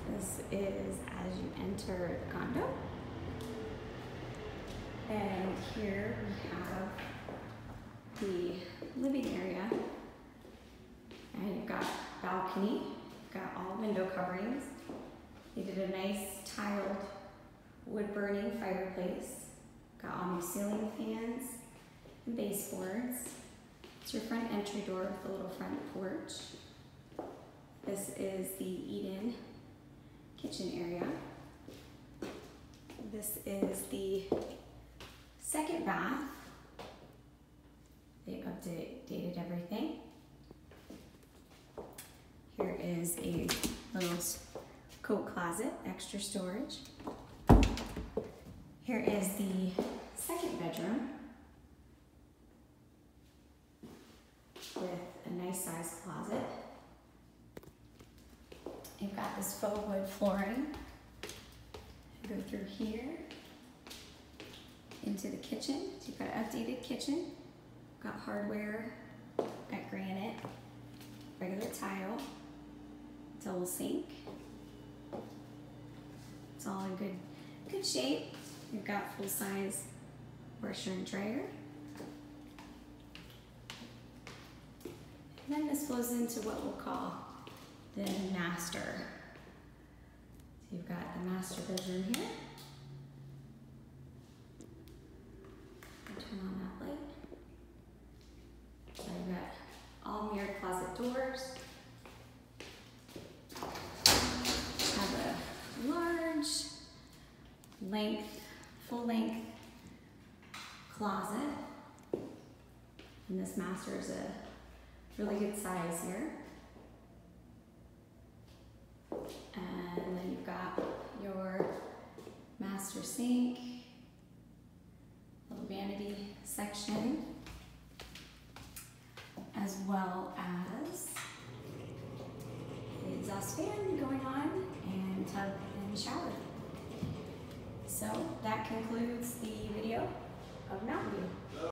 This is as you enter the condo. And here we have the living area. And you've got balcony, you've got all window coverings. They did a nice tiled wood burning fireplace. Got all new ceiling fans and baseboards. It's your front entry door with a little front porch. This is the eat-in kitchen area. This is the second bath. They updated everything. Here is a little coat closet, extra storage. Here is the second bedroom with a nice sized closet. You've got this faux wood flooring. Go through here into the kitchen. So you've got an updated kitchen. Got hardware, got granite, regular tile, double sink. It's all in good shape. You've got full size washer and dryer. And then this flows into what we'll call the master. So you've got the master bedroom here. I'll turn on that light. So you've got all mirrored closet doors. Have a large full length closet. And this master is a really good size here. And then you've got your master sink, little vanity section, as well as the exhaust fan going on and tub and shower. So that concludes the video of Mountain View.